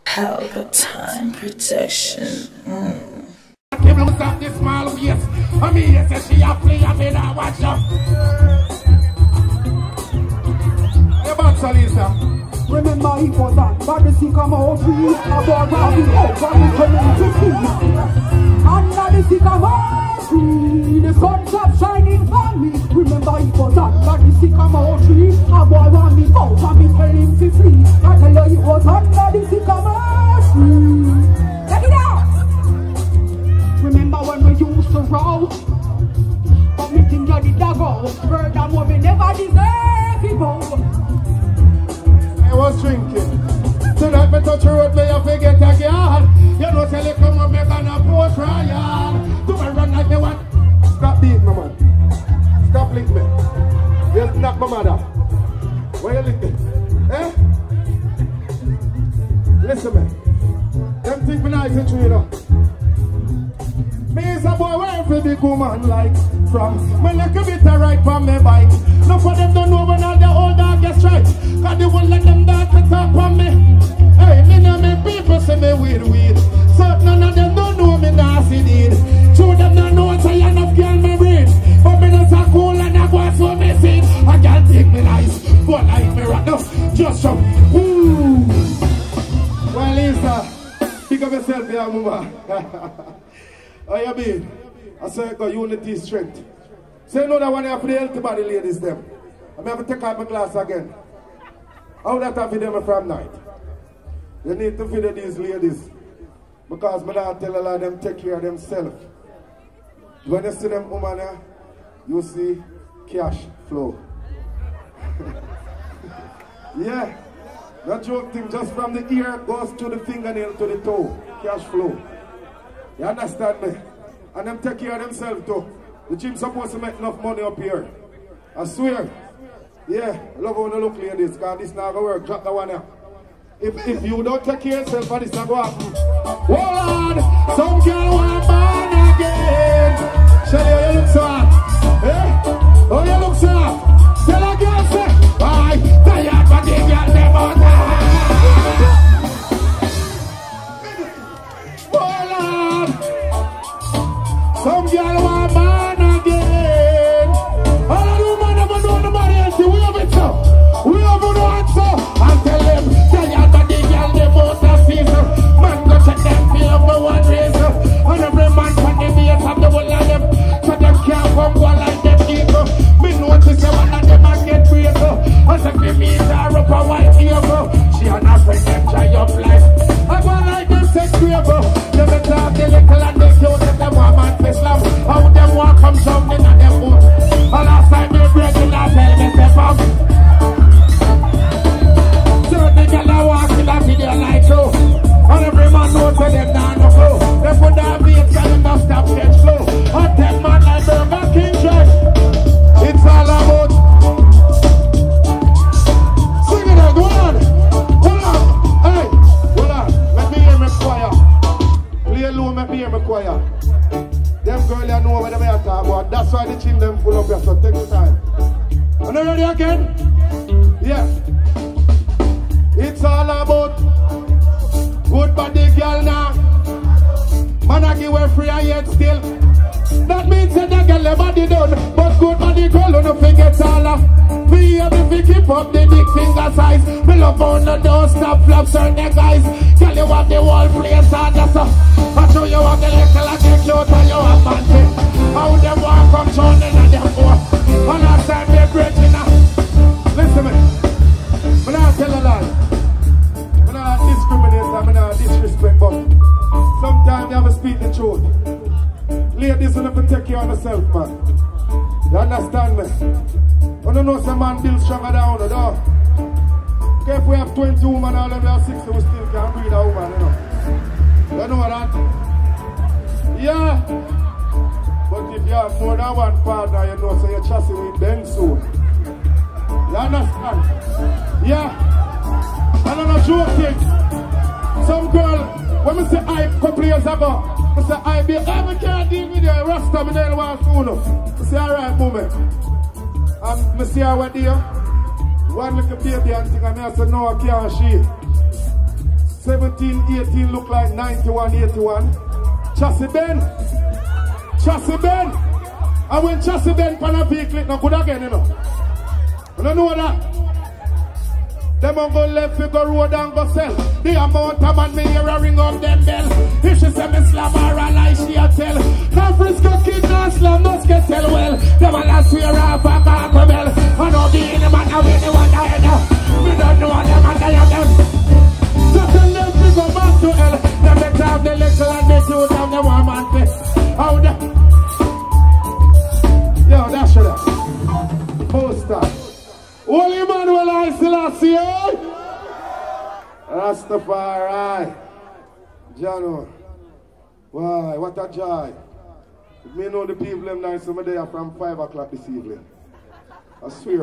Palpatine protection. Kim looks up this small waist. I mean, you say she a play, I mean, I watch her. Hey, bouncer, Lisa. Remember he was on by the sycamore tree. About Bobby Hope and the community. Under the sycamore tree, the sun kept shining for me. Remember he was on by the sycamore tree. A boy want me out and me tell him to flee. I tell you he was under the sycamore tree. Check it out. Remember when we used to roll? But me think you did a go. Furthermore, we never deserve it, boy. I was drinking. Tonight me touch the road, me you forget again. You know, tell you come up, me gonna post royal. Do I run like me want? Stop beating me, man. Stop licking me. You knock my mother. Where you licking? Eh? Listen, man. Them think me nice and true, you know. Me is a boy where every big woman like from. Me like a bit of ride from me bike. No for them don't know when all the old dog get straight. Cause they won't let them dog to talk from me. Hey, me know me people say me weird. So none of them don't know me nasty deed. Two them don't know so you enough girl me breed. But me not so cool and I go so me see. I can't take me nice. But like me right now. Just some. Woo. Well, Lisa, pick up yourself here, mama. How you been? I say, got unity, strength. Say, no, that one you have for the healthy body ladies, them. I'm going to take out my glass again. How that have for them from night? You need to feed these ladies. Because I don't tell a lot of them take care of themselves. When you see them woman here, you see cash flow. Yeah. That joke thing, just from the ear goes to the fingernail to the toe. Cash flow. You understand me? And them take care of themselves too. The gym supposed to make enough money up here. I swear. Yeah, I love how you look ladies, because this not gonna work. Drop that one here. If you don't take care of yourself, this not gonna happen. Hold on! Some girl want born again. Shelly, how you look so hot? Eh? How you look so hot? Tell a girl say, why? Tired but the girl them out. Some girl want born again. All of the women never know nobody else. We have it so. We have no answer. And tell them, tired but the girl them out of season. Man go check them feel for one reason. And every man from the base of the whole of them. So them can't come one like them people. Me notice that one of them and get crazy. And if we meet her up a white table, she and her friend them try up life. I go like them sex crazy. Them talk the little and they cute and them woman face love. How them walk come something and them foot. All last time they break it and tell me step up. Certain girl are walking that video like so. And every man knows that them down the flow. They put that beat and them not stop catch flow. And them man like Burger King church. It's all about. Sing it out, go on. Hold on. Hey, hold on. Let me hear me choir. Play low, let me hear me choir. Them girl you know what they are talking about. That's why the chin them full up here, so take your time. Are you ready again? Yeah. It's all about good body girl now. Man I give her free and yet still. That means that the girl the body done. But good body girl don't forget all of. We have to keep up the dick finger size. Me love on the door stop flaps on the guys. Girl you have the whole place on the stuff. I show you what the little and the clothes and you have fancy. How them walk come showing and them go. And last time they breaking up. Listen me. I'm not tell a lie. I'm not discriminate, I'm not disrespect, but sometimes you have to speak the truth. Ladies, you have to take care of yourself, man. You understand me? You don't know some man build stronger than the door. Okay, if we have 20 women, all of them have 60, we still can't breed a woman, you know. You know that? Yeah. But if you have more than one partner, you know, so your chassis will bend soon. You understand? Yeah. I don't know, joke thing. Some girl, when we say I, a couple years ago, I say I can't deal with you, Rasta, I don't want to know. I say, alright, moment. And I see her with you. One little baby and thing, and I said, no, I can't, she. 17 1918 look like 91, 81. Chassis Ben. Chassis Ben. And when Chassis Ben pan a vehicle, it not good again, you know. You don't know that? Them on go left, we go road and go sell. The amount of man me hear a ring up them bell. If she say me slam her a lie, she a tell. Now Frisco kid and slam must get tell well. Them a last swear off a carpel bell. I know the any man of anyone I know. We don't know what them and I have them. So tell them to go back to hell. Them better have the little and the cute and the warm and play. How the... Yo, that's it. Poster. Holy Emmanuel I Selassie, Rastafari. Jano. Why? What a joy. Me know the people them nice some day from 5 o'clock this evening. I swear.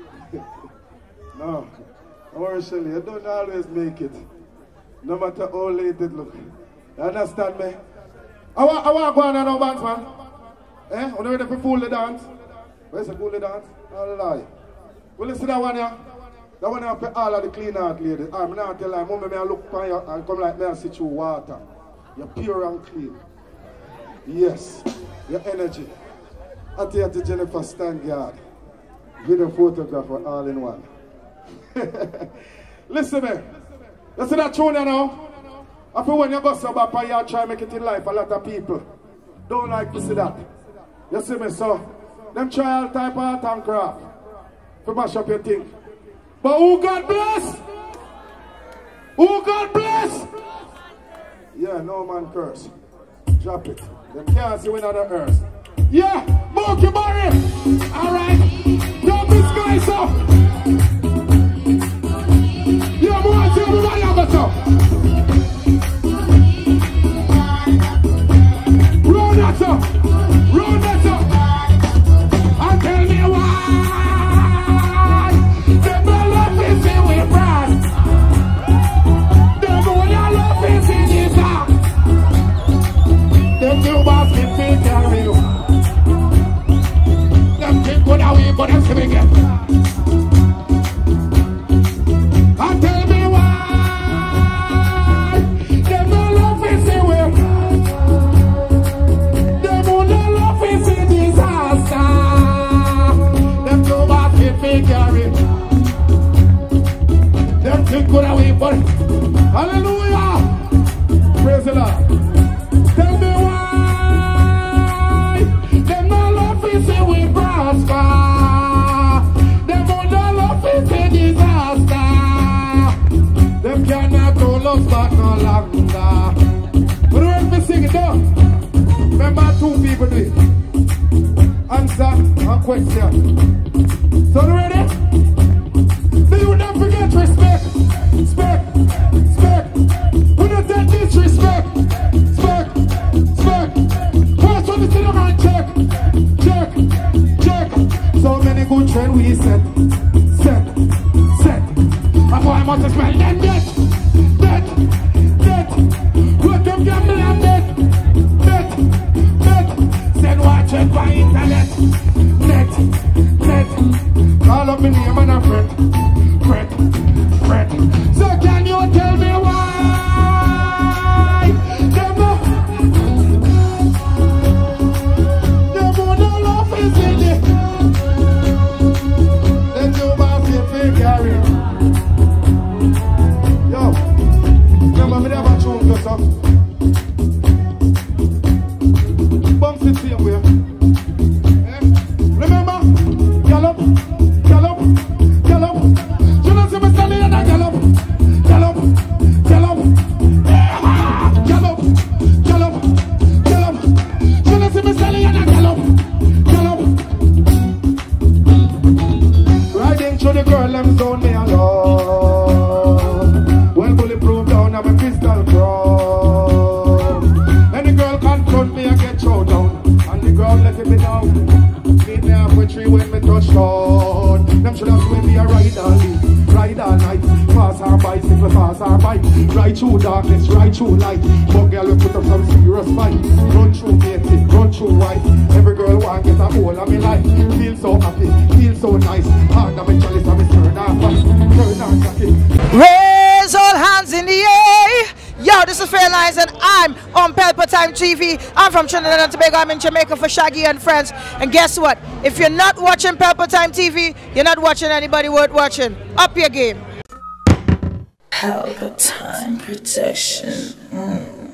No. Don't worry, Shelly. You don't always make it. No matter how late it look. You understand me? I want to go on and no dance, man. Eh? You ready for fool the dance? Where's the fool the dance? All lie. Well, listen to that one here. That one here for all of the clean out ladies. I'm not telling you, Mama, I look for you and come like me and sit you water. You're pure and clean. Yes. Your energy. I tell you to Jennifer Stangard. Video photographer all in one. Listen, man. You see that tune now? I feel when you go so bad, you try to make it in life, a lot of people don't like to see that. You see me, so them try all type of art and craft to mash up your thing. But who God bless? Who God bless? Yeah, no man curse. Drop it. Them can't see another earth. Yeah, Monkey Barry. Alright. Don't disguise up. Yeah, boy, tell me what you got up. Roll that up. Roll that up. And tell me why. Them love is in we brand. Them all your love is in this house. Them two basket feet carry you. Them think good how we but them swing it. And tell me why. Them all love is in we brand. Them all your love is in disaster. Them two basket feet carry you. Them think good how we but hallelujah. Praise the Lord. Tell me why. Them no love is say we prosper. Them no love is say disaster. Them cannot hold us back no longer. But when we sing it down, remember two people do it. Answer a question. So you ready? So you don't forget respect. Respect. Respect. We don't take disrespect. Respect. Respect. First one is in the man check. Check. Check. So many good trends we set. Set. Set. And boy, I must smell them dead. Dead. Dead. What them gamble and dead. Dead. Dead. Send watch it by internet. Net. Net. Call up my name and a friend. Friend. Friend. So can you tell me why? Them no love is in it. Them two basket feet carry. Yo, remember me never tune just up. Bumps it same way. Eh? Remember? Gallop, gallop, gallop. You know see me standing in a gallop, gallop, gallop. Gallop, gallop, gallop. You know see me standing in a gallop, gallop. Riding through the girl, them zone me alone. Well, bulletproof down, I'm a crystal crown. And the girl confront me, I get thrown down. And the girl let me down. Meet me halfway tree when me touch down. Them should have seen me a ride all day, ride all night. Pass our bicycle, pass our bike. Ride through darkness, ride through light. But girl, we put up some serious fight. Run through native, run through white. Every girl want get a hold of me life. Feel so happy, feel so nice. Hard on me chalice, and me turn off fast, turn on jacket. Raise all hands in the air This is Fairlines and I'm on Pelpa Time TV. I'm from Trinidad and Tobago. I'm in Jamaica for Shaggy and friends. And guess what? If you're not watching Pelpa Time TV, you're not watching anybody worth watching. Up your game. Pelpa Time protection.